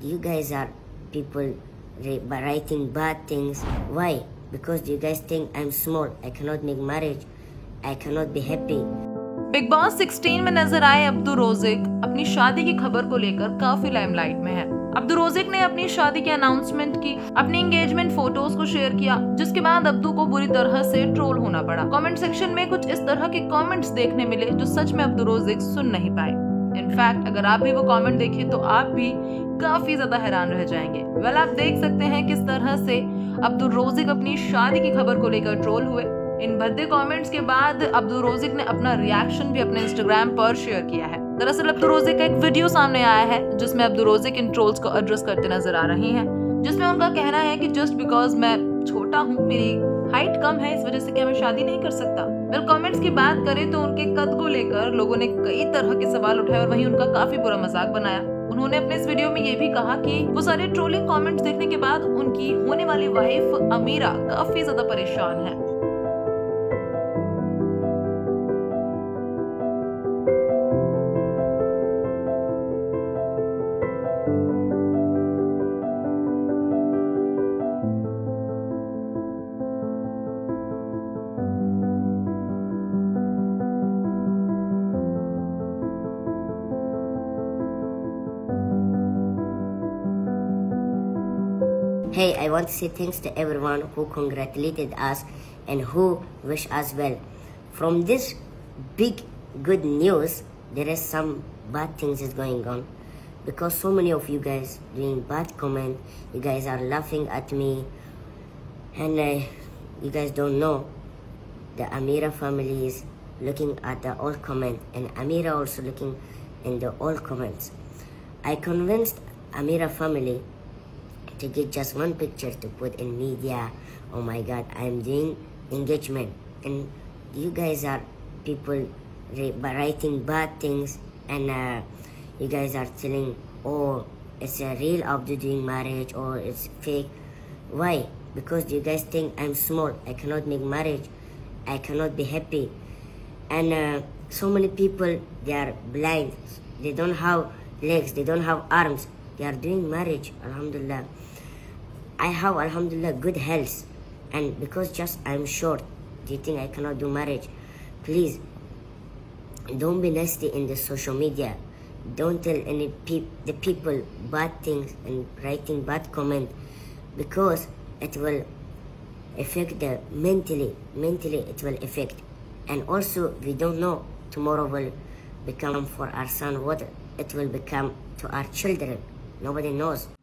you guys are people writing bad things. Why? Because you guys think I'm small, I cannot make marriage, I cannot be happy. Bigg Boss 16 में नजर आए Abdu Rozik अपनी शादी की खबर को लेकर काफी लाइमलाइट में है। अब्दू रोज़िक ने अपनी शादी की अनाउंसमेंट की, अपनी एंगेजमेंट फोटोज को शेयर किया, जिसके बाद अब्दू को बुरी तरह से ट्रोल होना पड़ा। कमेंट सेक्शन में कुछ इस तरह के कमेंट्स देखने मिले जो सच में अब्दू रोज़िक सुन नहीं पाए। इनफैक्ट अगर आप भी वो कमेंट देखें तो आप भी काफी ज्यादा हैरान रह जाएंगे। वेल, आप देख सकते हैं किस तरह से अब्दू रोज़िक अपनी शादी की खबर को लेकर ट्रोल हुए। इन भद्दे कमेंट्स के बाद अब्दू रोज़िक ने अपना रिएक्शन भी अपने इंस्टाग्राम पर शेयर किया है। दरअसल अब्दू रोज़िक का एक वीडियो सामने आया है जिसमें अब्दू रोज़िक इन ट्रोल्स को एड्रेस करते नजर आ रही हैं, जिसमें उनका कहना है कि जस्ट बिकॉज मैं छोटा हूँ, मेरी हाइट कम है, इस वजह से क्या मैं शादी नहीं कर सकता। वेल, कमेंट्स की बात करें तो उनके कद को लेकर लोगों ने कई तरह के सवाल उठाए और वहीं उनका काफी बुरा मजाक बनाया। उन्होंने अपने इस वीडियो में ये भी कहा कि वो सारे ट्रोलिंग कमेंट्स देखने के बाद उनकी होने वाली वाइफ अमीरा काफी ज्यादा परेशान है। Hey, I want to say thanks to everyone who congratulated us and who wish us well. From this big good news, there is some bad things is going on because so many of you guys doing bad comment. You guys are laughing at me, and you guys don't know the Amira family is looking at the all comment, and Amira also looking in the all comments. I convinced Amira family to get just one picture to put in media. Oh my god, I'm doing engagement and you guys are people writing bad things, and you guys are telling, oh, it's a real Abdu doing marriage or it's fake. Why? Because you guys think I'm small, I cannot make marriage, I cannot be happy. And so many people, they are blind, they don't have legs, they don't have arms, they are doing marriage. Alhamdulillah, I have alhamdulillah good health, and because just I'm short, do you think I cannot do marriage? Please don't be nasty in the social media. Don't tell any the people bad things and writing bad comment, because it will affect the mentally it will affect. And also we don't know tomorrow will become for our son what it will become to our children. Nobody knows.